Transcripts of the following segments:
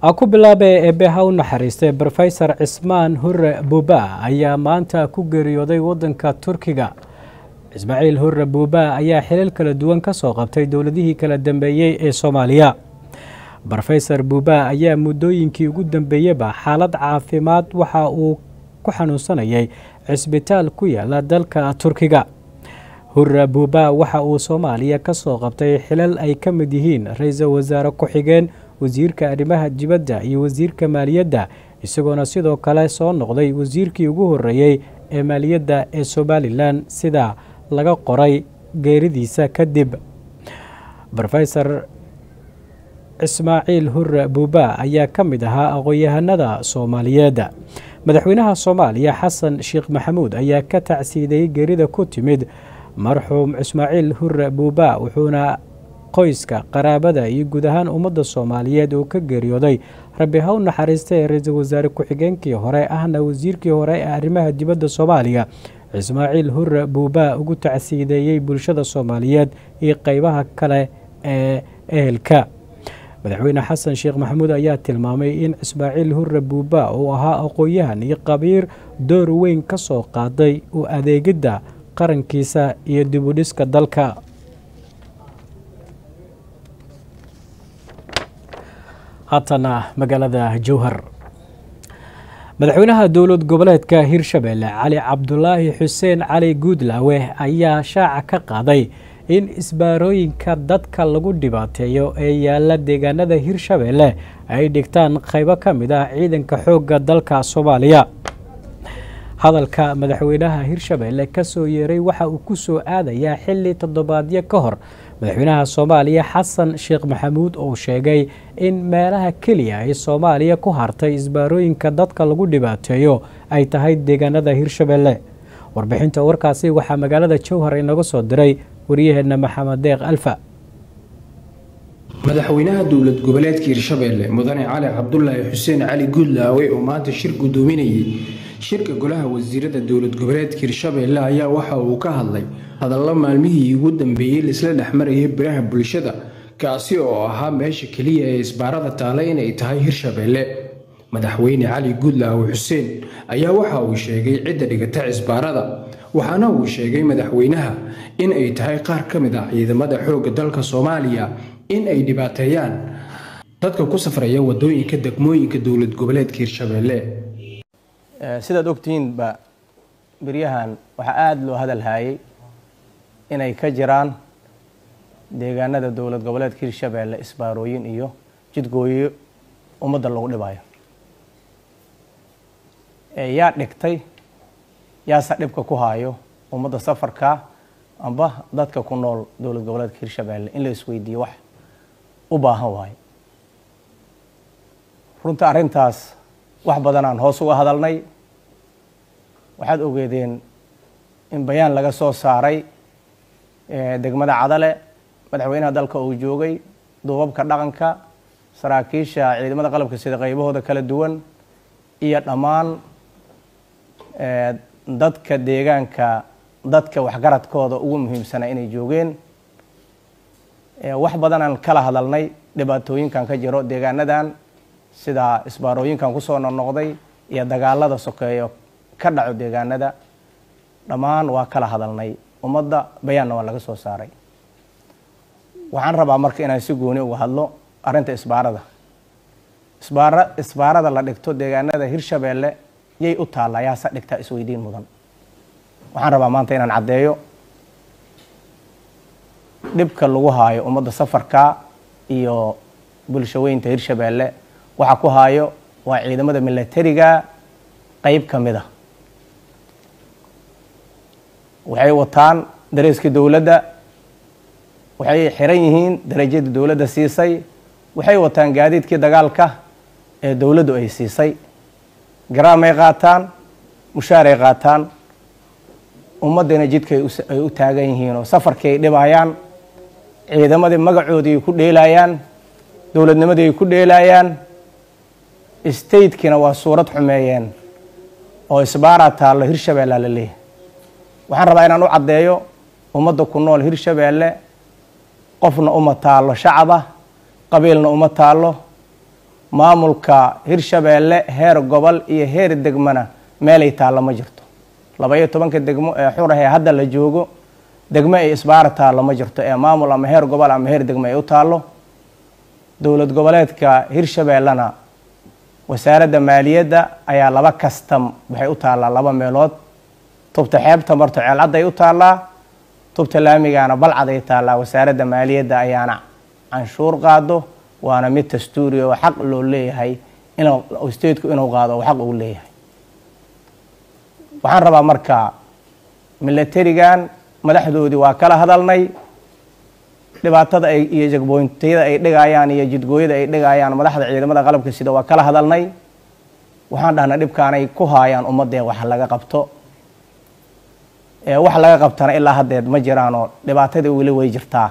aku bilaabe eebbaha u naxariistay Professor Cismaan Hurre Buuba ayaa maanta ku geeriyooday wadanka Turkiga. Ismaaciil Hurre Buuba ayaa xilal kala duwan ka soo qabtay dowladihii kala dambeeyay ee Soomaaliya. Professor Buuba ayaa muddooyinkii ugu dambeeyayba xaalad caafimaad waxa uu ku xanuunsanayay cisbitaal ku yaala dalka Turkiga. Hurre Buuba waxa uu Soomaaliya ka soo qabtay xilal ay ka mid yihiin ra'iisul wasaare ku-xigeen, wasiirka arrimaha dibadda iyo wasiirka maaliyadda, isagoona sidoo kale soo noqday wasiirkii ugu horeeyay ee maaliyadda ee Somaliland sida laga qoray geeridiisa kadib. Professor Ismaaciil Hurre Buuba ayaa ka mid ahaa aqoon-yahanada Soomaaliyeed. Madaxweynaha Soomaaliya Xasan Sheekh Maxamuud ayaa ka tacsiiday geerida ku timid marxuum Ismaaciil Hurre Buuba, wuxuuna qoyska, qaraabada iyo guud ahaan ummadda Soomaaliyeed oo ka geeriyooday Rabbi ha u naxariistay ra'iisul wasaare ku-xigeenkii hore ahna wasiirkii hore ee arrimaha dibadda Soomaaliya Ismaaciil Hurre Buuba ugu tacsiideeyay bulshada Soomaaliyeed iyo qaybaha kale ee ehelka. Madaxweyne Xasan Sheekh Maxamuud ayaa tilmaamay in Ismaaciil Hurre Buuba uu ahaa aqoon-yahan iyo qabiir door weyn ka soo qaaday u adeegidda qarankiisa iyo dib u dhiska dalka. haatana magaalada Jowhar. Madaxweynaha dowlad goboleedka Hirshabelle Cali Cabdulaahi Xuseen Cali Guudlaawe ayaa shaaca ka qaaday in isbaarooyinka dadka lagu dhibaateeyo ee yaala deegaanada Hirshabelle ay dhigtaan qaybo ka mid ah ciidanka xoogga dalka Soomaaliya. Hadalka madaxweynaha Hirshabelle ka soo yeeray waxa uu ku soo aadayaa xilli toddobaadyo ka hor madaxweynaha Soomaaliya Xasan Sheekh Maxamuud oo sheegay in meelaha kaliya ee Soomaaliya ku hartay isbaarooyinka dadka lagu dhibaateeyo ay tahay deegaanada Hirshabelle. Warbixinta warkaasi waxaa magaalada Jowhar inaga soo diray wariyaheena Maxamed Deeq Alfa. madaxweynaha dowlad goboleedka Hirshabelle Mudane Cali Cabdulaahi Xuseen Cali Guudlaawe oo maanta shir gudoominayay shirka golaha wasiirada dowlad goboleedka Hirshabelle ayaa waxa uu ka hadlay hadallo maalmihii ugu dambeeyay isla dhaxmarayay biraha bulshada kaasi oo ahaa meesha kaliya ee isbaarada taale inay tahay Hirshabelle. madaxweyne Cali Guudlaawe Xuseen ayaa waxa uu sheegay cidda dhigata isbaarada, waxaana uu sheegay madaxweynaha in ay tahay qaar ka mid ah ciidamada xoogga dalka Soomaaliya in ay dhibaateeyaan dadka ku safraya wadooyinka degmooyinka dowlad goboleedka Hirshabelle. sidaad ogtiin ba biriyahan waxa aad loo hadal hayay inay ka jiraan deegaanada dowlad goboleedka Hirshabelle isbaarooyin iyo jidgooyo ummadda lagu dhibayo. yaa dhigtay yaasa dhibka ku hayo ummadda safarka amba dadka ku nool dowlad goboleedka Hirshabelle in la isweydiiyo wax u baahan waayo. runta arintaas wax badan aan hoos uga hadalnay. waxaad ogeedeen in bayaan laga soo saaray degmada Cadale madaxweynaha dalka uu joogay, duubabka dhaqanka, saraakiisha ciidamada qalabka sida qaybahooda kala duwan iyo dhammaan dadka deegaanka, dadka waxgaradkooda ugu muhiimsana inay joogeen. wax badan aan kala hadalnay dhibaatooyinkan ka jiro deegaanadan sida isbaarooyinkan ku soo noqnoqday iyo dagaalada sokeeyo ka dhaco deegaanada. dhammaan waa kala hadalnay, ummadda bayaanna waa laga soo saaray. waxaan rabaa marka inaan si gooni uga hadlo arinta isbaarada. isbaarada la dhigto deegaanada Hirshabelle yay u taallaa, yaasa dhigtaa isweydiin mudan. waxaan rabaa maanta inaan caddeeyo dhibka lagu haayo ummadda safarka iyo bulshaweynta Hirshabelle waxa ku haayo waa ciidamada militariga qayb ka mid ah. waxay wataan dareeska dowladda, waxay xiran yihiin darajada dowladda siisay, waxay wataan gaadiidkii dagaalka ee dowladdu ay siisay, garaamay qaataan, mushaaray qaataan. ummadana jidka ay u taagan yihiin oo safarkay dhibayaan, ciidamadii magacoodii ku dheelayaan, dowladnimadii ay ku dheelayaan, state-kina waa suurad xumeeyeen oo isbaara taalo Hirshabelle la leeyahay. waxaan rabaa inaan u caddeeyo ummadda ku nool Hirshabelle qofna uma taalo shacaba, qabiilna uma taalo, maamulka Hirshabeelle heer gobol iyo heer degmana meel ay taalo ma jirto 12 degmo ee xur ah hadda la joogo degmo ay isbaar taalo ma jirto ee maamul ama heer gobol ama heer degmo ay u taalo dowlad goboleedka Hirshabeellana wasaaradda maaliyadda ayaa laba kastam waxay u taalaa laba meelood tubta xeebta marto ceelcad ay u taalaa tubta laamigana balcad ay taalaa wasaaradda maaliyadda ayaana canshuur qaado waana mid dastuuri oo xaq loo leeyahay in state-ku inuu qaado oo xaq uu leeyahay waxaan rabaa marka militarigan madaxdoodii waa kala hadalnay dhibaatada ay iyo jagboonteeda ay dhigayaan iyo jidgooyada ay dhigayaan madaxda ciidamada qalabka sida waa kala hadalnay waxaan dhahnaa dhibkaan ay ku haayaan ummadda wax laga qabto wax laga qabtana ilaa haddeed ma jiraan oo dhibaatada weli way jirtaa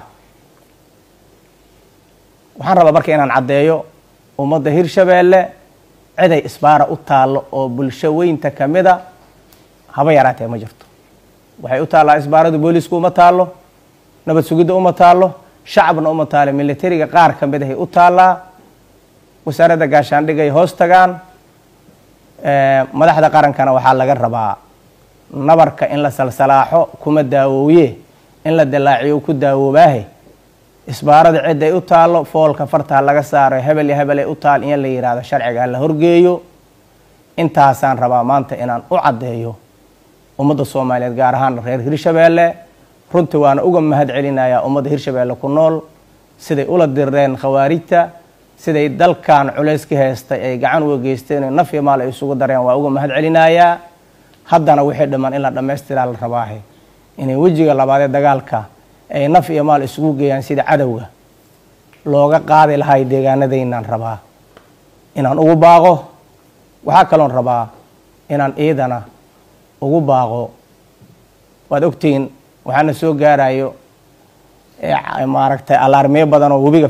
waxaan rabaa marka inaan cadeeyo ummadda Hirshabeelle cid ay isbaara u taalo oo bulsho weynta kamida haba yaraatee ma jirto waxay u taalaa isbaaradu booliisku uma taalo nabad sugidda uma taalo shacabna uma taalo militariga qaar kamid ah u taalaa wasaaradda gaashaandhigay hoos tagaan madaxda qarankana waxaa laga rabaa nabarka in la salsalaaxo kuma daawooye in la dilaaciyo ku daawoobaah isbaarada cid ay u taalo foolka farta laga saaro hebel iyo hebel ay u taal in la yiraahdo sharciga la horgeeyo intaasaan rabaa maanta inaan u cadeeyo ummadda Soomaaliyeed gaar ahaan reer Hirshabeelle runtii waana uga mahad celinayaa ummadda Hirshabeelle ku nool siday ula direen khawaarijta siday dalkan culays ka haystay ay gacan uga geysteen naf iyo maal ay isugu dareen waa uga mahad celinayaa haddana wixii dhamaan in la dhameystiraa la rabaa inay wajiga labaad ee dagaalka ay naf iyo maal isugu geeyaan sida cadawga looga qaadi lahay deegaanadeynaan rabaa inaan ugu baaqo waxa kale oo rabaa inaan eedana ugu baaqo waad ogtiin waxaana soo gaarayo maaragtay alarmiye badan oo webiga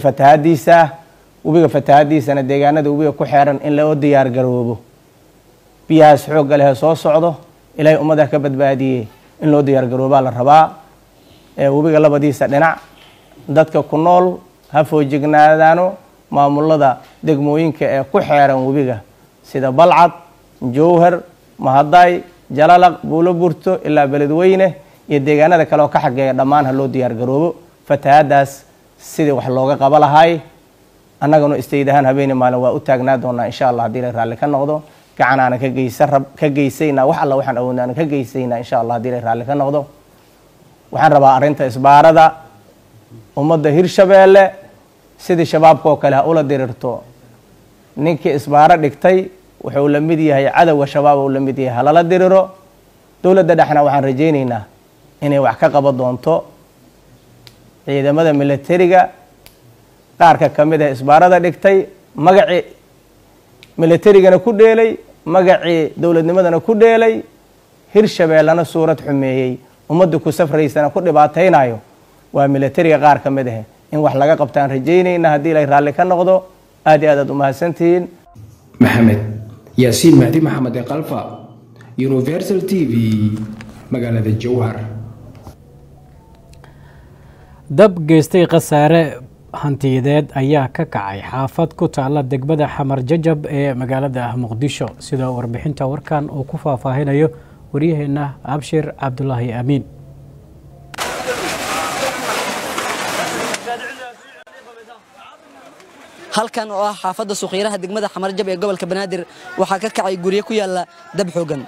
fatahaadiisana deegaanada webiga ku xeeran in loo diyaar garoobo biyahaas xoog leh soo socdo ilaahay ummadda ka badbaadiyay in loo diyaar garoobaa la rabaa webiga labadiisa dhinac dadka ku nool ha foojignaadaano maamulada degmooyinka ee ku xeeran webiga sida Balcad Jowhar Mahaday Jalalaq Buuloburto ilaa Beledweyne iyo deegaanada kale oo ka xageeya dhamaan ha loo diyaar garoobo fatahaadaas sidii wax looga qaba lahay annaguna istaydahan habeen maalin waa u taagnaa doonaa insha Allah hadii la raali ka noqdo gacanana ka geysayna wax alla waxaan awoodnaa ka geysayna insha Allah hadii la raali ka noqdo waxaan rabaa arinta isbaarada ummadda Hirshabeelle sidii shabaabka oo kale ula dirirto ninkii isbaara dhigtay wuxuu la mid yahay cadawga shabaab oo la mid yahay halala diriro dawladda dhaxna waxaan rajaynaynaa inay wax ka qaban doonto ciidamada militariga qaarka kamid ah isbaarada dhigtay magaci militarigana ku dheelay magaci dawladnimadana ku dheelay Hirshabeellana suurad xumeeyay ummadda ku safraysana ku dhibaateynayo waa militariga qaar kamid ah in wax laga qabtaan rajaynaynaa hadii ay raali ka noqdo aad iyo aad u mahadsantiin maxamed yaasiin mahdi maxamed qalfa Universal TV magaalada Jowhar dab geystay khasaare hantiyadeed ayaa ka kacay xaafad ku taala degmada Xamar Jajab ee magaalada Muqdisho sida warbixinta warkan uu ku faahfaahinayo wariyaheena Abshir Cabdullaahi Amiin halkan oo ah xaafadda suuqyaraha degmada Xamar Jajab ee gobolka Banaadir waxa ka kacay guriyo ku yaala dab xoogan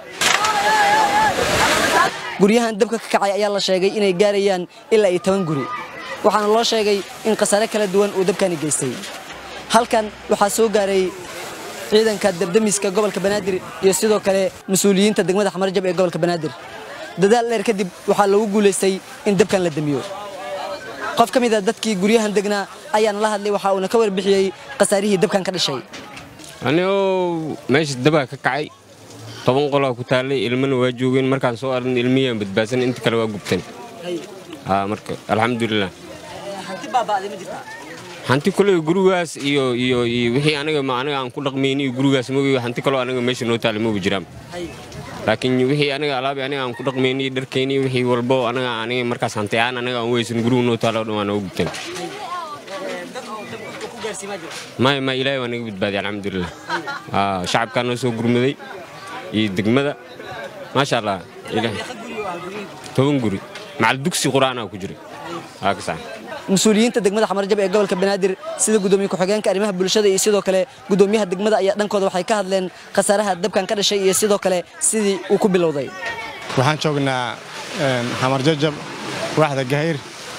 guriyahan dabka ka kacay ayaa la sheegay inay gaarayaan ilaa 10 guri waxaana loo sheegay in khasaare kala duwan uu dabkani geystay halkan waxa soo gaaray ciidanka dabdamiska gobolka Banaadir iyo sidoo kale mas'uuliyiinta degmada Xamar Jajab ee gobolka Banaadir dadaal dheer kadib waxa lagu guuleystay in dabkan la damiyo qof kamid ah dadkii guriyahan degnaa ayaan la hadlay waxa uu ka warbixiyay khasaarihii dabkan ka dhashay anoo meesha dabka ka kacay 10 qolo ku taalay ilmana waa joogeen markaan soo arrin ilmiyaan badbaadsan inta kale waa gubteen marka alxamdulillah hanti baabaaday ma jirtaa hanti kale gurigaas iyo wixii anaga aan ku dhaqmeynay gurigaas mooyay hanti kale anaga meesha noo taalay ma jiraan laakiin wixii anaga alaab anaga aan ku dhaqmeynay dharkeynay wixii walbo anaga markaas hanti aan anaga aan weysan guriga noo taalo dhammaan oo gubteen ما إلهي وأنا قبت بادي الحمد لله شعب كانوا سو قرمدي يدقمدا ما شاء الله إلهي تون قري مع الدكسي قرآن أو كجري هكذا مسؤوليinta degmada Xamarjab ee gobolka Banaadir sida gudoomiye ku xigeenka arrimaha bulshada iyo sidoo kale gudoomiyaha degmada ayaa dhankooda waxay ka hadleen khasaaraha dabkan ka dhashay iyo sidoo kale sidii uu ku bilowday waxaan joognaa Xamarjab waaxda Gahir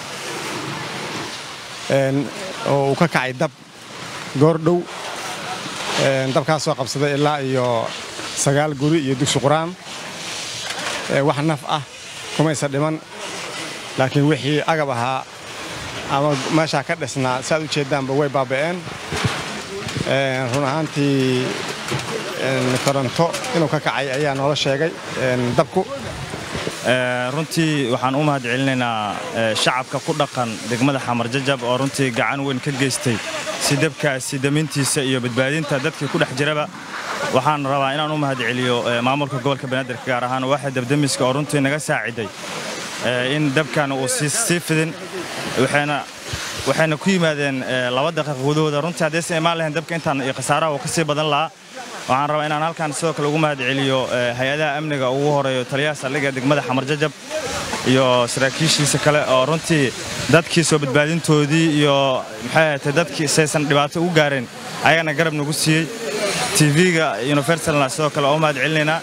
oo ka kacay dab goor dhow dabkaas soo qabsaday ilaa iyo 9 guri iyo dugsi quraan wax naf ah kuma isa dhiman laakiin wixii agab ahaa ama meesha ka dhisnaa saad u jeedaanba way baaba'een run ahaantii koronto inuu ka kacay ayaa noola sheegay dabku runtii waxaan u mahadcelinaynaa shacabka ku dhaqan degmada Xamarjab oo runtii gacan weyn ka geystay si dabkaasi damintiisa iyo badbaadinta dadkii ku dhex jiraba waxaan rabaa inaan u mahadceliyo maamulka gobolka Banaadir gaar ahaan waaxda dabdamiska oo runtii naga saaciday in dabkan uu si fidin waxayna ku yimaadeen 2 daqiiqo gudahooda runtii haddii imaan lahayn dabka intaan khasaaraha uu ka sii badan lahaa waxaan rabaa inaan halkan sidoo kale ugu mahadceliyo hay'adaha amniga ugu horeeyo taliyaha saldhigga degmada Xamarjab iyo saraakiishiisa kale oo runtii dadkii soo badbaadintoodii iyo maxay tahay dadkii saysan dhibaato u gaareen ayagana garab nagu siiyey TV-ga Universalna sidoo kale oo mahadcelinayna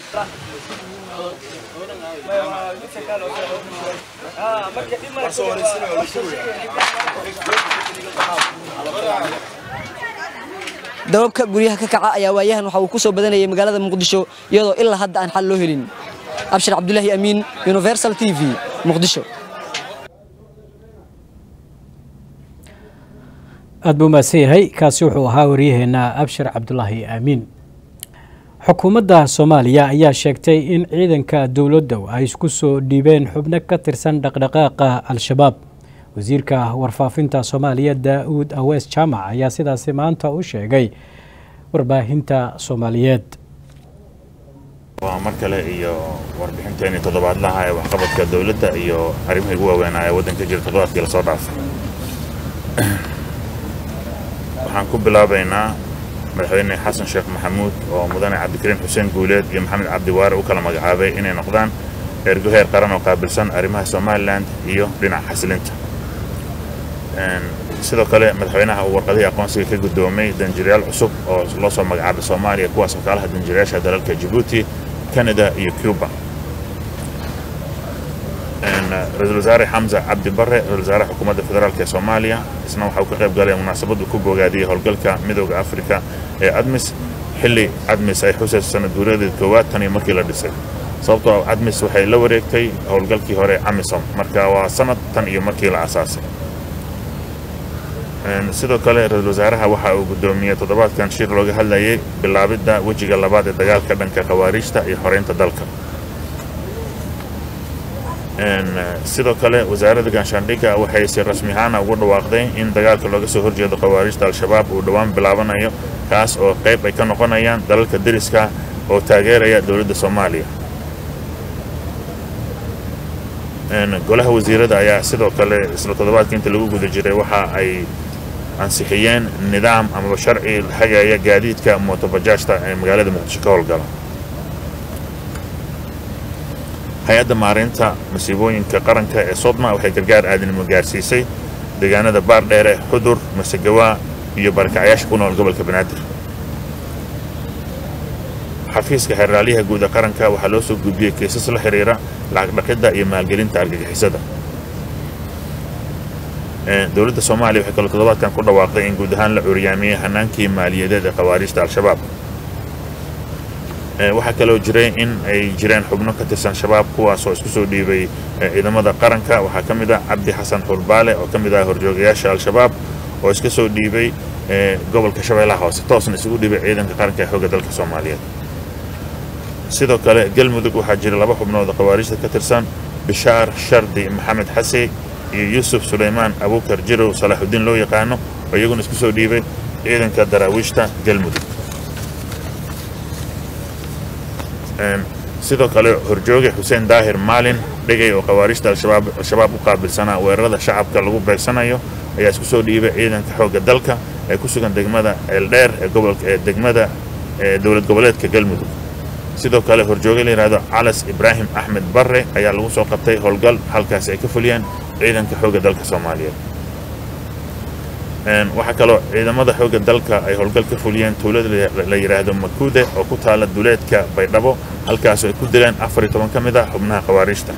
dababka guryaha ka kaca ayaa waayahan waxa uu ku soo badanayay magaalada Muqdisho iyadoo ilaa hadda aan xal loo helin Abshir Abdullahi Amiin Universal TV Muqdisho aad buu maasiyay kaasi wuxuu ahaa wariyaheena Abshir Abdullahi Amiin xukuumadda Soomaaliya ayaa sheegtay in ciidanka dawladda ay isku soo dhiibeen xubno ka tirsan dhaqdhaqaaqa al-shabaab wasiirka warfaafinta Soomaaliya Daawud Awees Jaamac ayaa sidaas maanta u sheegay warbaahinta Soomaaliyeed waa markale iyo warbixinteena toddobaadlaha ee waxqabadka dawladda iyo arrimaha ugu waaweyn ee waddanka jira toddobaadkii la soo dhaafay waxaan ku bilaabaynaa madaxweyne xasan sheekh maxamuud oo mudane cabdikariin xuseen guuleed iyo maxamed cabdi waare u kala magacaabay inay noqdaan ergo heer qaran oo qaabilsan arrimaha Soomaaliland iyo dhinaca xasilinta sidoo kale madaxweynaha uu warqadii aqoonsiga ka gudoomay danjirayaal cusub oo loo soo magacaabay Soomaaliya kuwaas oo kala danjirayaasha dalalka Djibouti Canada iyo Cuba رئيس الوزراء حمزة عبد البر رئيس الوزراء حكومة الفدرالية الصومالية اسمه وحوك قيب قال مناسبة كوبو قادية هولقلك مدوغ أفريقيا أدمس حلي أدمس أي حسن سنة دوريد الكوات تاني مركي لديسي صوبتو أدمس وحي لوريكتي هولقلكي هوري عمسهم مركا وسنة تاني مركي الأساسي sidoo kale ra'iisul wasaaraha waxa uu gudoomiyay toddobaadkan shir looga hadlayay bilaabidda wajiga labaad ee dagaalka dhanka khawaarijta iyo xoreynta dalka sidoo kale wasaaradda gaashaandhigga waxay si rasmi ahaan ugu dhawaaqday in dagaalka looga soo horjeedo khawaarijta al-shabaab uu dhawaan bilaabanayo kaas oo qayb ay ka noqonayaan dalalka deriska oo taageeraya dawladda Soomaaliya golaha wasiirada ayaa sidoo kale isla toddobaadkii inta lagu guda jiray waxa ay ansixiyeen nidaam ama sharci hagaya gaadiidka mootobajaajta ee magaalada Muqdisho ka howlgala hay'adda maareynta masiibooyinka qaranka ee Sodma waxay gargaar aadinimo gaarsiisay deegaanada Baardheere Xudur Masagawa iyo barakacayaasha ku nool gobolka Banaadir xafiiska xerraaliyaha guud ee qaranka waxa loo soo gudbiyay kiisas la xiriira lacag dhaqidda iyo maalgelinta argagixisada dawladda Soomaaliya waxay kala toddobaadkan ku dhawaaqday in guud ahaan la curyaamiyay hanaankii maaliyadeed ee khawaarijta al-shabaab waxa kale oo jiray in ay jireen xubno ka tirsan shabaab kuwaas oo isku soo dhiibay ciidamada qaranka waxa kamid ah Cabdi Xasan Xurbaale oo kamid ah horjoogayaasha al-shabaab oo iska soo dhiibay gobolka Shabeellaha Hoose toosna isugu dhiibay ciidanka qaranka ee xoogga dalka Soomaaliyeed sidoo kale galmudug waxa jira laba xubnood oo khawaarijta ka tirsan Bishaar Shardi Maxamed Xasi iyo Yusuf Suleymaan Abuukar Jirow Salaahuddin loo yaqaano oo iyaguna isku soo dhiibay ciidanka daraawiishta galmudug sidoo kale horjooge Xuseen Daahir Maalin dhigay oo khawaarijta al-shabaab u qaabilsanaa weerarada shacabka lagu beegsanayo ayaa isku soo dhiibay ciidanka xoogga dalka ee ku sugan degmada Ceeldheer ee degmada dowlad goboleedka Galmudug sidoo kale horjooge la yiraahdo Calas Ibrahim Ahmed Barre ayaa lagu soo qabtay howlgal halkaas ay ka fuliyeen ciidanka xoogga dalka Soomaaliyeed waxa kale ciidamada xoogga dalka ay howlgal ka fuliyeen tuulada la yiraahdo Makuude oo ku taala duleedka Baydhabo halkaas ay ku dileen 14 kamid ah xubnaha qawaariijta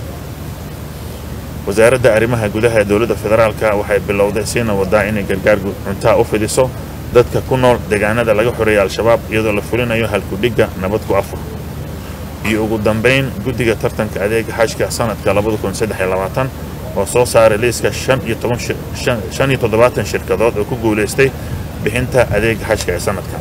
wasaaradda arrimaha gudaha ee dowladda federaalka waxay bilowday siina wadaa inay gargaar cunto u fidiso dadka ku nool deegaanada laga xoreeyay al-shabaab iyadoo la fulinayo halku dhiga nabad ku afur iyo ugu dambeyn guddiga tartanka adeega xajka sanadka 2023 oo soo saaray liiska 15 shirkadood oo ku guuleystay bixinta adeega xajka ee sanadkan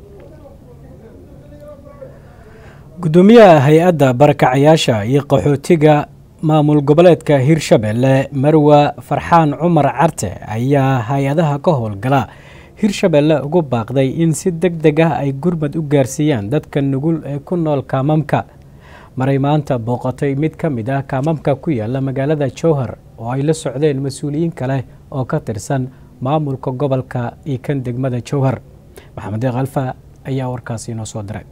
gudoomiyaha hay'adda barakacayaasha iyo qaxootiga maamul goboleedka Hirshabelle Marwa Farxaan Cumar Carte ayaa hay'adaha ka howlgala Hirshabelle ugu baaqday in si degdeg ah ay gurmad u gaarsiiyaan dadka nugul ee ku nool kaamamka maray maanta booqatay mid ka mid ah kaamamka ku yaala magaalada Jowhar oo ay la socdeen mas'uuliyiin kale oo ka tirsan maamulka gobolka iyo kan degmada Jowhar Maxamed Qalfa ayaa warkaasi noo soo diray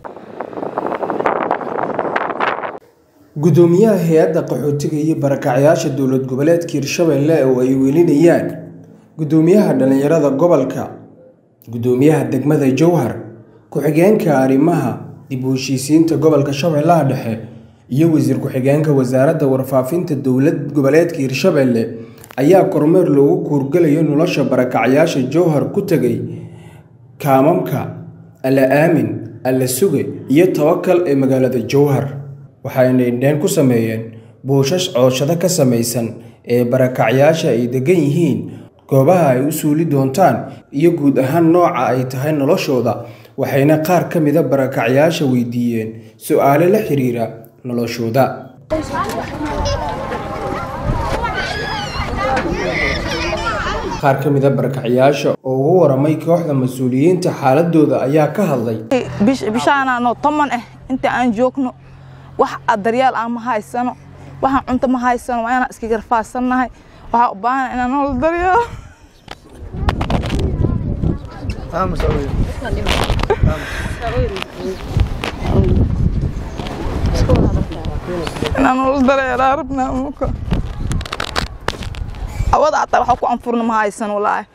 gudoomiyaha hay'adda qaxootiga iyo barakacayaasha dowlad goboleedka Hirshabelle oo ay welinayaan gudoomiyaha dhalinyarada gobolka gudoomiyaha degmada Jowhar ku-xigeenka arrimaha dib u heshiisiinta gobolka Shabeellaha Dhexe iyo wasiir ku-xigeenka wasaaradda warfaafinta dowlad goboleedka Hirshabelle ayaa kormeer loogu kuurgalayo nolosha barakacayaasha Jowhar ku tagay kaamamka Al Aamin Al Suge iyo Tawakkal ee magaalada Jowhar waxayna indheen ku sameeyeen booshash cooshada ka samaysan ee barakacayaasha ay degan yihiin goobaha ay u suuli doontaan iyo guud ahaan nooca ay tahay noloshooda waxayna qaar ka mid ah barakacayaasha weydiiyeen su'aalo la xiriira noloshooda qaar ka mid ah barakacayaasha oo ugu waramay kooxda mas'uuliyiinta xaaladooda ayaa ka hadlay bishaana no toman inta aan joogno wax daryaal aan ma haysano waxaan cunto ma haysano waa inaan iska garfaasanahay waxa u baahan inaan nolol daryaal inaan nolol daryaal rabnaa muka awada ataa waxa ku anfurna ma haysano walahi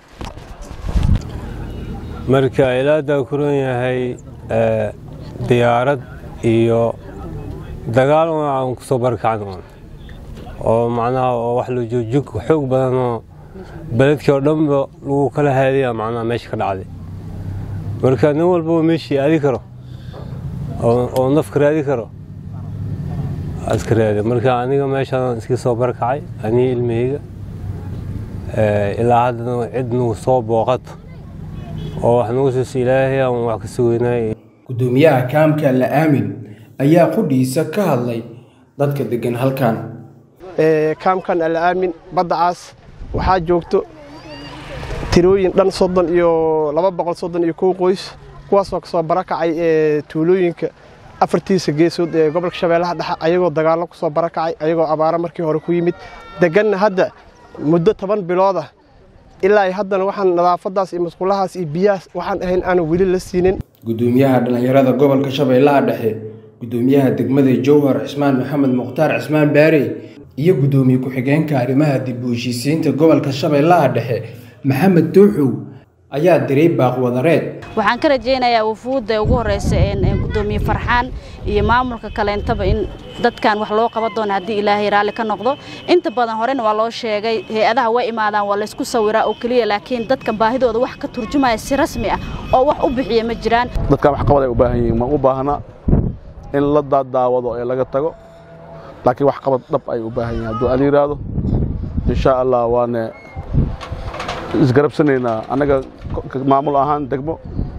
marka ilaada kuran yahay diyaarad iyo dagaal aan ku soo barkacno oo macnaha wax loo joojin xoog badan oo baladkii oo dhanba lagu kala haadiyaa macnaha meesha ka dhacday marka nin walba meeshii aadi karo oo nafka raadi karo askaraade marka aniga meeshaan iska soo barkacay ani ilmahayga ilaa hadda cid nagu soo booqato oo wax nagu soo ilaahay aan wax ka sugeynay gudoomiyaha kaamka La Aamin ayaa qudhiisa ka hadlay dadka degan halkan kaamkan Al Aamin baddaas waxaa joogto tirooyin dhan 30 iyo 231 qoys kuwaas oo ka soo barakacay tuulooyinka afartiisa geesood ee gobolka Shabeellaha Dhexe ayagoo dagaalo ku soo barakacay ayagoo abaara markii hore ku yimid degan hadda muddo 10 bilood ah ilaa ay haddana waxaan nadaafadaas iyo masquulahaas iyo biyaas waxaan ahayn aan wali la siinin gudoomiyaha dhalinyarada gobolka Shabeellaha Dhexe gudoomiyaha degmada Jowhar Cismaan Maxamed Muqtaar Cismaan Baari iyo gudoomiye ku-xigeenka arrimaha dib u heshiisiinta gobolka Shabeellaha Dhexe Maxamed Tuuxow ayaa diray baaq wadareed waxaan ka rajeynayaa wufuudda ugu horeysa ee gudoomiye Farxaan iyo maamulka kaleentaba in dadkan wax loo qaban doono hadii Ilaahay raali ka noqdo inta badan horena waa loo sheegay hay'adaha way imaadaan waa la isku sawiraa oo kaliya laakiin dadkan baahidooda wax ka turjumaya si rasmi ah oo wax u bixiya ma jiraan dadkan wax qabad ay u baahan yihiin ma u baahna in la daawado ee laga tago laakiin wax qabad dhab ay u baahan yihiin hadduu aan yiraahdo insha Allah waana isgarabsanayna anaga maamul ahaan degmo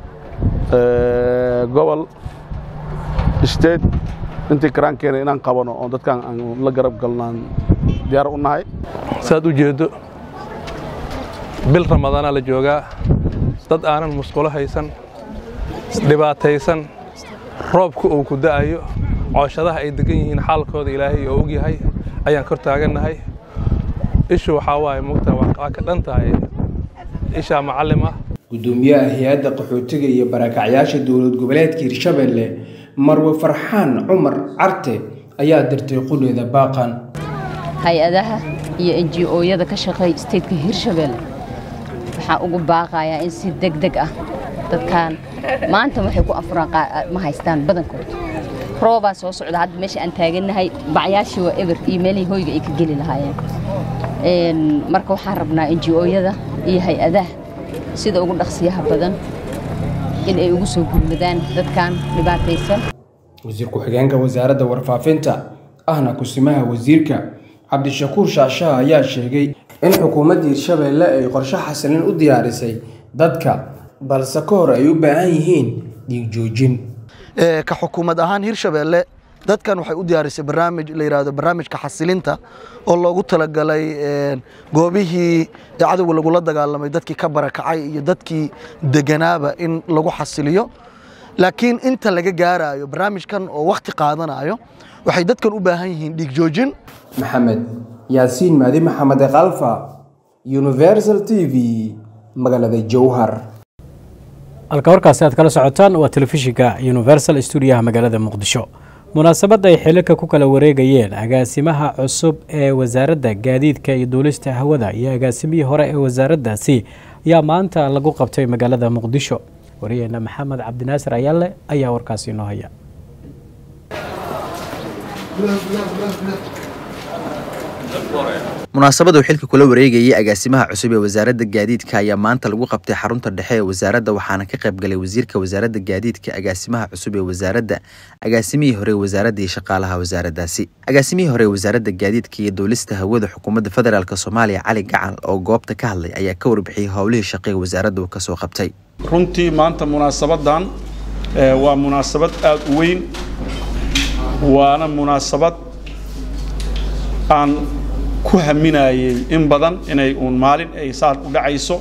gobol state intii karaankeena inaan qabano oo dadkan aan la garab galnaan diyaar u nahay saad u jeedo bil ramadaan la joogaa dad aanan musqulo haysan dhibaataysan roobku uu ku da'ayo cooshadaha ay degan yihiin xaalkooda Ilaahay oo og yahay ayaan kor taaganahay ishu waxa waaye mugta waxa ka dhan tahay ishaa macallim ah. gudoomiyaha hay'adda qaxootiga iyo barakacyaasha dowlad goboleedka Hirshabelle Marwe Farxaan Cumar Carte ayaa dirtay quleeda baaqan hay'adaha iyo NGO-yada ka shaqeeya state-ka Hirshabelle waxaa ugu baaqaya in si degdeg ah dadkan maanta waxay ku afraan ma haystaan badankood rooba soo socda hadda meesha aan taaganahay bacyaashii waa ever emailay hoyga ay ka gali lahaayeen marka waxaan rabnaa NGO-yada iyo hay'adaha sida ugu dhaqsiyaha badan in ay ugu soo gudbadaan dadkan dhibaataysan. wasiir ku-xigeenka wasaaradda warfaafinta ahna kusimaha wasiirka Cabdishakuur Shaasha ayaa sheegay in xukuumadda Hirshabelle ay qorshe xasilin u diyaarisay dadka balse ka hor ay u baahan yihiin dhiig joojin. ka xukuumad ahaan Hirshabelle dadkan waxay u diyaarisay barnaamij la yiraahdo barnaamijka xasilinta oo loogu talagalay goobihii cadawga lagu la dagaalamay dadkii ka barakacay iyo dadkii deganaaba in lagu xasiliyo laakiin inta laga gaarayo barnaamijkan oo waqti qaadanayo waxay dadkan u baahan yihiin dhiig joojin. Maxamed Yaasiin Maadi Maxamed Qalfa Universal TV magaalada Jowhar. halka warkaasi aad kala socotaan waa telefishinka Universal Studio magaalada Muqdisho. munaasabada ay xilka ku kala wareegayeen agaasimaha cusub ee wasaaradda gaadiidka iyo duulista hawada iyo agaasimihii hore ee wasaaraddaasi ayaa maanta lagu qabtay magaalada Muqdisho. wariyayna Maxamed Cabdinaasir Ayaale ayaa warkaasi inoo haya. munaasabada uu xilka kula wareegayay agaasimaha cusub ee wasaaradda gaadiidka ayaa maanta lagu qabtay xarunta dhexe ee wasaaradda waxaana ka qayb galay wasiirka wasaaradda gaadiidka agaasimaha cusub ee wasaaradda agaasimihii hore ee wasaaradda iyo shaqaalaha wasaaraddaasi agaasimihii hore ee wasaaradda gaadiidka iyo duulista hawada xukuumadda federaalk Soomaaliya Cali Gacal oo goobta ka hadlay ayaa ka warbixiyay howlihii shaqada wasaaradda uu ka soo qabtay. runtii maanta munaasabadan waa munaasabad aad u weyn waana munaasabad aan ku haminayay in badan inay uun maalin ay saar u dhacayso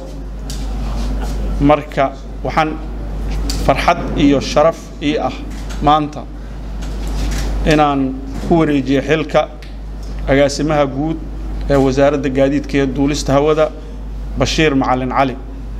marka waxaan farxad iyo sharaf ii ah maanta inaan ku wareejiyo xilka agaasimaha guud ee wasaaradda gaadiidka iyo duulista hawada Bashiir Macalin Cali.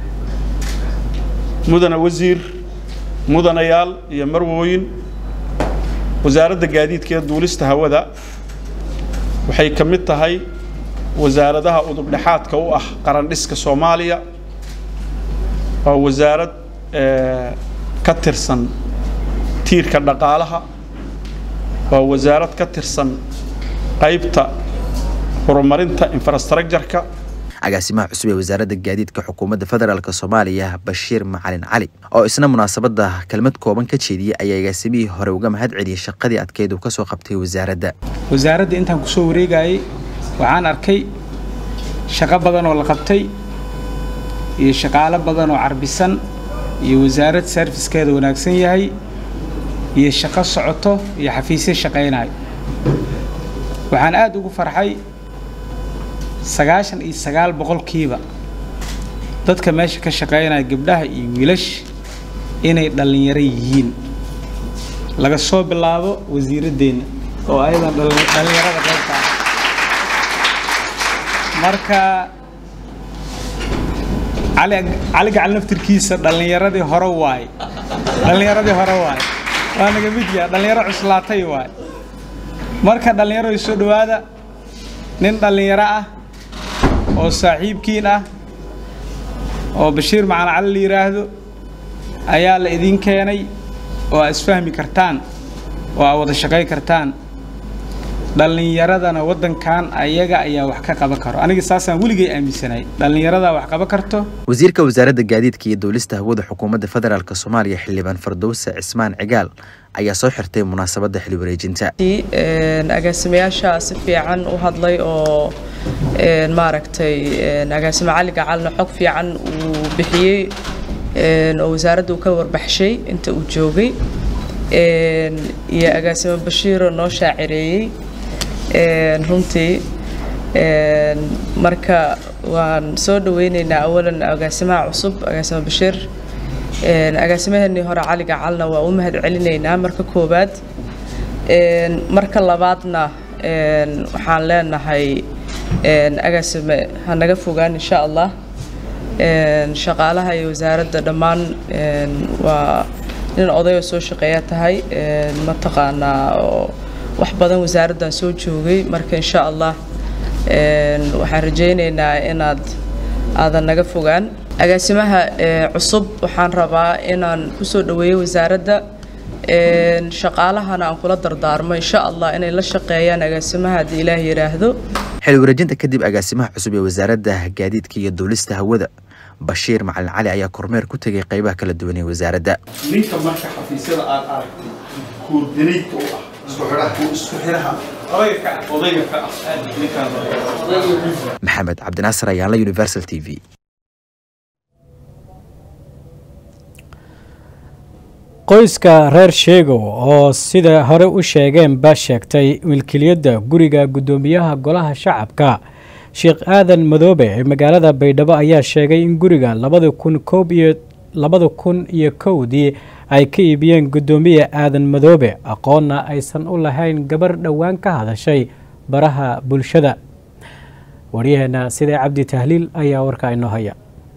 mudana wasiir mudanayaal iyo marwooyin wasaaradda gaadiidka iyo duulista hawada waxay ka mid tahay wasaaradaha udub dhaxaadka u ah qaran dhiska Soomaaliya waa wasaarad ka tirsan tiirka dhaqaalaha waa wasaarad ka tirsan qaybta horumarinta infrastructure-ka. agaasimaha cusub ee wasaaradda gaadiidka xukuumadda federaalk Soomaaliya Bashiir Macalin Cali oo isna munaasabada kelmad kooban ka jeediyay ayaa agaasimihii hore uga mahad celiyay shaqadii adkeyd uu ka soo qabtay wasaaradda. wasaaradda intaan ku soo wareegayay waxaan arkay shaqo badan oo la qabtay iyo shaqaale badan oo carbisan iyo wasaarad servicekeeda wanaagsan yahay iyo shaqo socoto iyo xafiisyo shaqeynay. waxaan aad ugu farxay 99% dadka meesha ka shaqeynaya gabdhaha iyo wiilash inay dhalinyaro yihiin laga soo bilaabo wasiiradeena oo aydan dhalinyarada qaybta marka cali gacal naftirkiisa dhalinyaradii hore waay waa naga mid yahay dhalinyaro cuslaatay waay marka dhalinyaro soo dhawaada nin dhalinyaro ah oo saaxiibkiin ah oo Bashiir Macalin Cali la yiraahdo ayaa la idin keenay oo isfahmi kartaan oo wada shaqeyn kartaan dhalinyaradana wadankan ayaga ayaa wax ka qaban karo aniga saasaan weligay aaminsanay dhalinyarada wax qaban karto. wasiirka wasaaradda gaadiidka iyo duulista hawada xukuumadda federaalk Soomaaliya Xildhibaan Fardowsa Cismaan Cigaal ayaa soo xirtay munaasabada xil wareejinta. agaasimayaasha si fiican u hadlay oo maaragtay agaasima Cali Gacalna xog fiican uu bixiyay oo wasaaraddu ka warbaxshay inta uu joogay iyo agaasima Bashiir noo shaacireeyay runtii marka waan soo dhaweynaynaa awalan agaasimaha cusub agaasima Bashiir agaasimaheenii hore Cali Gacalna waa u mahad celinaynaa marka koobaad marka labaadna waxaan leenahay agaasime hanaga fogaan insha Allah shaqaalaha iyo wasaaradda dhammaan waa nin odayo soo shaqeeya tahay mataqaanaa oo wax badan wasaaraddan soo joogay marka insha Allah waxaan rajaynaynaa inaad aadan naga fogaan agaasimaha cusub waxaan rabaa inaan ku soo dhaweeyo wasaaradda shaqaalahana aan kula dardaarmo insha Allah inay la shaqeeyaan agaasimaha haddii Ilaahay yiraahdo xil wareejinta kadib agaasimaha cusub ee wasaaradda gaadiidka iyo duulista hawada Bashiir Macalin Cali ayaa kormeer ku tagay qaybaha kala duwan ee wasaaradda ninka marka xafiisyada aad aragtay koordineeyta oo ah isku xiraha odayga Maxamed Cabdinaasir ayaan la Universal TV qoyska reer Sheegow oo sida hore u sheegeen ba sheegtay milkiliyadda guriga gudoomiyaha golaha shacabka Sheekh Aadan Madoobe ee magaalada Baydhabo ayaa sheegay in guriga 2001 ay ka iibiyeen gudoomiye Aadan Madoobe aqoonna aysan u lahayn gabar dhawaan ka hadashay baraha bulshada wariyahana sida Cabdi Tahliil ayaa warka inoo haya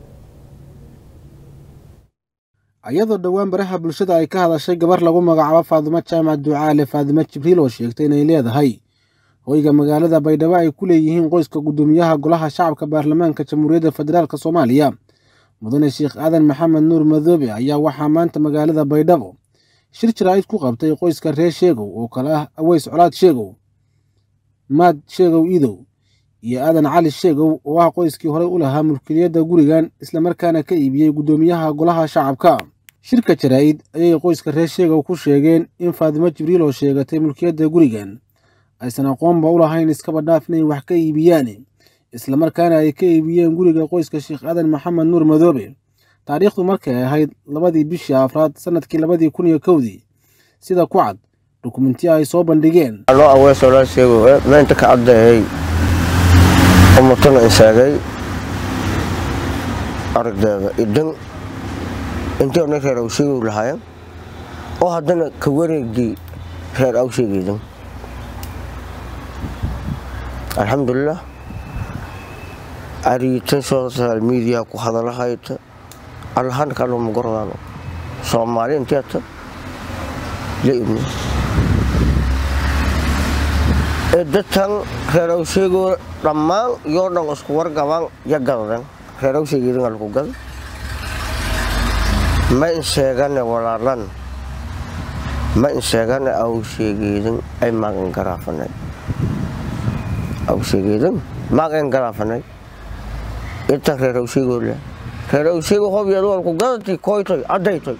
ayadoo dhawaan baraha bulshada ay ka hadashay gabar lagu magacaabo Faadimo Jaamac Ducaale Faadimo Jibriil oo sheegtay inay leedahay hoyga magaalada Baydhabo ay ku leeyihiin qoyska gudoomiyaha golaha shacabka baarlamaanka Jamhuuriyadda Federaalka Soomaaliya mudane Sheekh Aadan Maxamed Nuur Madoobe ayaa waxaa maanta magaalada Baydhabo shir jiraa'id ku qabtay qoyska reer Sheegow oo kala ah Aweys Colaad Sheegow Maad Sheegow Idow iyo Aadan Cali Sheegow oo ah qoyskii hore u lahaa mulkiyadda gurigan isla markaana ka iibiyay gudoomiyaha golaha shacabka shirka jiraa'id ayay qoyska reer Sheegow ku sheegeen in Faadimo Jibriil oo sheegatay mulkiyadda gurigan aysan aqoonba u lahayn iskaba dhaaf inay wax ka iibiyaan isla markaana ay ka iibiyeen guriga qoyska Sheekh Aadan Maxamed Nuur Madoobe taariikhdu markay ahayd 2 bishii Afraad sanadkii 2001 sida ku cad dokumentiyo ay soo bandhigeen loo Aweys Colaad Sheegow maanta ka cadeeyay ummatana isaagay aragdeeda idan intii ona reer Awsheegow lahaayeen oo haddana ka wareegay reer Awsheegow alxamdulillah ariitan social media ku hadalahayta allahan kala mugoradano Soomaali inta leeyni dadkan reer Awsheegow dhammaan iyo dhan isku wargabaan yagadan reer Awsheegow lagu gal ma sheegan walaalan ma sheegan Awsheegow ay magan garaafanay Awsheegow magan garaafanay inta reer Awsheegow hobiyadu ku gadati koytay adaytay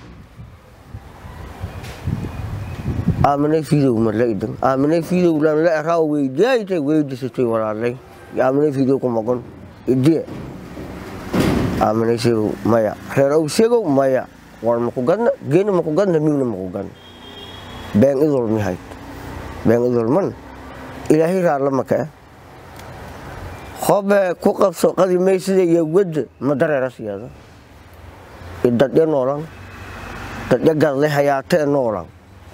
aaminay fiidow marlaydan aaminay fiidow la raaw weydiyay weydisatay walaalay aaminay fiidow ku magan idii aaminay Sheegow maya reer Awsheegow maya war ma ku gadna geena ma ku gadna miina ma ku gadna been idul mihay been idul man ilaahi raala maka خوب كوكب سقدي ميسي يود مدرسة سيادة إدتى نوران تجعل له حياته نوران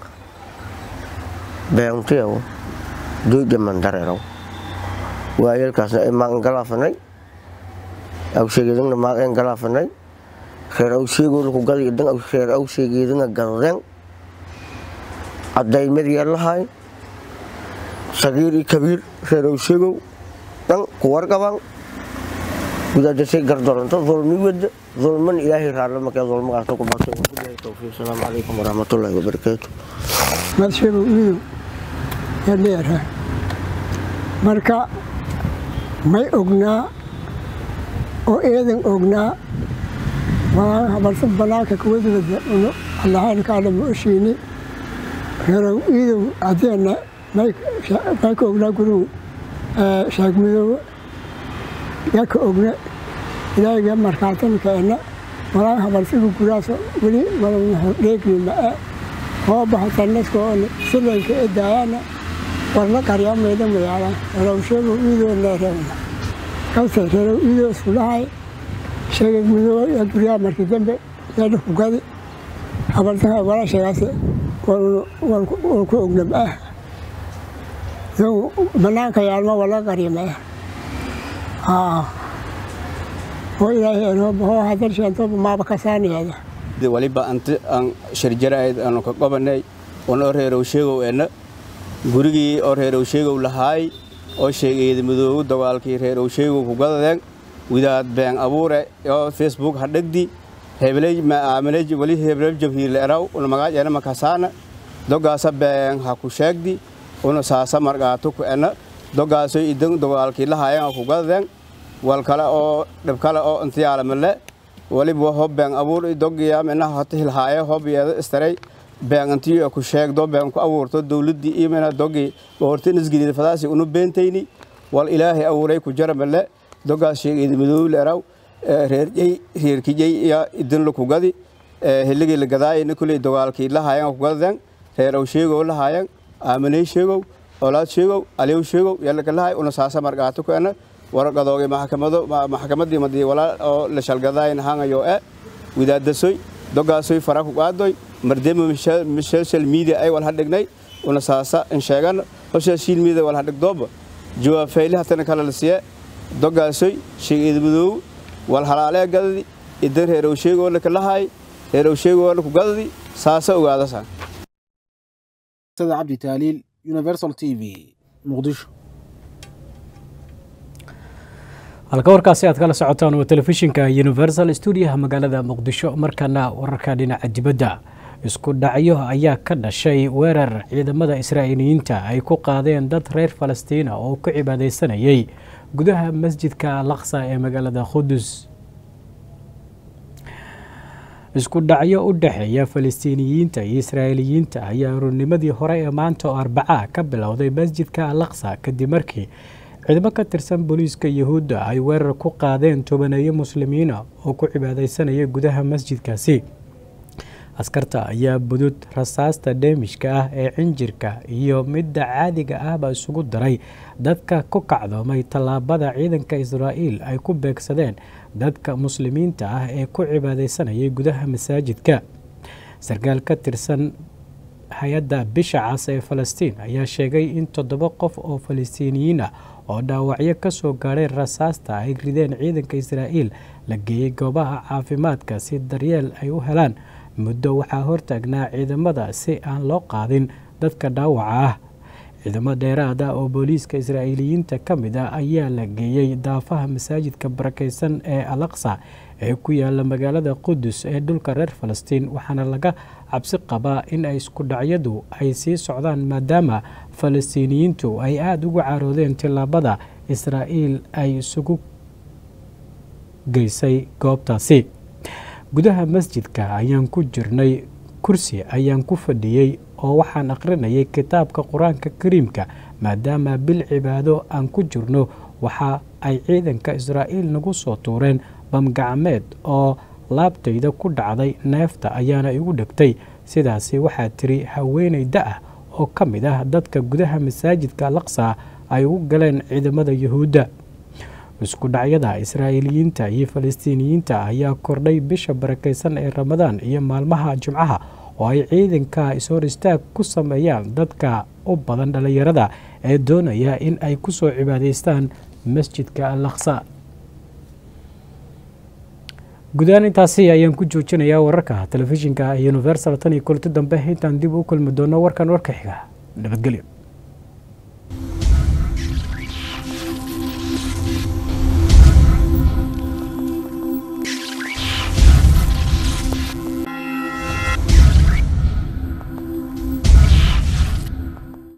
بينتيو دوي جمان دريرو وأيل كاسنا إمام غلافناي أو شيء كذا ما إمام غلافناي خير أو شيء يقول كوكب يدنا أو خير أو شيء يدنا غلافن أداي مري الله هاي صغير كبير خير أو شيء dan keluarga bang udah jadi gardoran tuh zulmi wed zulman ilahi rala maka zulma atau kebasan Assalamualaikum warahmatullahi wabarakatuh Mashiru ini ya leer marka may ogna oo eedan ogna waa habarsan banaanka ku wadada Allahan kaala mushini hero iidu adeena may ka ogna guru شاك مدو ياك أغنى إلهي مركاتن كأنه ولا هبرسيك كراسة ولي ولا ليك لما هو بحث الناس كون سلك إدعانا ولا كريم ميدا ميالا لو شافوا إيدو ولا رأينا كوسة لو إيدو سلاحي شاك مدو يكريا مركاتن ياك فقادي هبرسيك ولا شيء ولا كأغنى بقى يو بناك يا الله ولا كريمة oo ilaahay anoo hadal sheento maaba ka saaniyada waliba aan sharjarayd aan ka qabanay oo reerow sheegow gurigii oo reerow sheegow lahaay oo sheegay madoow dagaalkii reerow sheegow ku gadadeen widaad been abuure oo Facebook hadhagdi hebelay ma aaminay wali hebel jabhiir leeraw oo magaceena ma kasaana dogaasa been ha ku sheegdi oo saasa marqaato ku dogaasay idan dagaalkii lahaayeen ku gadadeen wal kale oo dhib kale oo intiyaala male waliba hobbaan abuur dogiya meena hotel haaye hobbiyada istaray baan antiyo ku sheegdo baan ku abuurto dawladii iimana dogi hortin isgilid fadaasi unu beentayni wal ilaahi abuuray ku jaramale dogaas sheegay madoow leeraw reerkii ya idin lu ku gadi hiligi la gadaayna kulay dagaalkii lahaayeen ku gadaan reerow sheegow lahaayeen aaminay sheegow olaad sheegow aliyow sheegow yalla ka lahaay una saasa marqaato ku warqadooga maxkamadii madii walaal oo la shalgadaayn hangayo widaadasoy dogaasoy fara ku qaadoy mardeemo social media ay wal hadhignay una saasa in sheegan social media wal hadhigdooba jawaab faylaha tan kala la siya dogaasoy sheegid madoow wal halaale gadadi idan reerow sheego la kala hay reerow sheego la ku gadadi saasa ogaadasan sada Abdi Taliil Universal TV Muqdisho halka warkaasi aad kala socotaan waa telefishinka Universal Studio magaalada Muqdisho markana wararka dhinaca dibadda isku dhacyo ayaa ka dhashay weerar ciidamada Israa'iiliyiinta ay ku qaadeen dad reer Falastiin oo ku cibaadeysanayay gudaha masjidka Al-Aqsa ee magaalada Qudus isku dhacyo u dhaxeeya Falastiiniyiinta iyo Israa'iiliyiinta ayaa ururnimadii hore ee maanta oo Arbaca ka bilowday masjidka Al-Aqsa kadib markii ciidamo ka tirsan booliiska Yahuudda ay weerar ku qaadeen tobaneeyo muslimiin oo ku cibaadeysanaya gudaha masjidkaasi askarta ayaa budud rasaasta deemishka ah ee cinjirka iyo midda caadiga ah ba isugu daray dadka ku kacdoomay talaabada ciidanka Israa'iil ay ku beegsadeen dadka muslimiinta ah ee ku cibaadeysanaya gudaha masaajidka sarkaal ka tirsan hay'adda bisha cas ee Falastiin ayaa sheegay in 7 qof oo Falastiiniyiin ah oo dhaawacyo ka soo gaaray rasaasta ay rideen ciidanka Israa'iil la geeyay goobaha caafimaadka si daryeel ay u helaan muddo waxaa hortaagnaa ciidamada si aan loo qaadin dadka dhaawaca ah ciidamo dheeraad ah oo booliiska Israa'iiliyiinta ka mid ah ayaa la geeyay daafaha masaajidka barakeysan ee Al-Aqsa ee ku yaala magaalada Qudus ee dhulka reer Falastiin waxaana laga cabsi qabaa in ay isku dhacyadu ay sii socdaan maadaama Falastiiniyiintu ay aad ugu caroodeen tilaabada Israa'iil ay isugu geysay goobtaasi gudaha masjidka ayaan ku jirnay kursi ayaan ku fadhiyay oo waxaan aqrinayay kitaabka Quraanka Kariimka maadaama bil cibaado aan ku jirno waxa ay ciidanka Israa'iil nagu soo tuureen bam gacmeed oo laabtayda ku dhacday neefta ayaana igu dhagtay sidaasi waxaa tiri haweeneyda ah oo ka mid ah dadka gudaha masaajidka Al-Aqsa ay ugu galeen ciidamada Yahuudda isku dhacyada Israa'iiliyiinta iyo Falastiiniyiinta ayaa kordhay bisha barakeysan ee Ramadaan iyo maalmaha Jimcaha oo ay ciidanka isoo istaag ku sameeyaan dadka u badan dhalinyarada ee doonaya in ay ku soo cibaadeystaan masjidka Al-Aqsa gudahan intaasi ayaan ku joojinayaa wararka telefishinka Universal tan iyo kulanti dambe intaan dib u kulmi doono warkan warka xiga nabadgelyo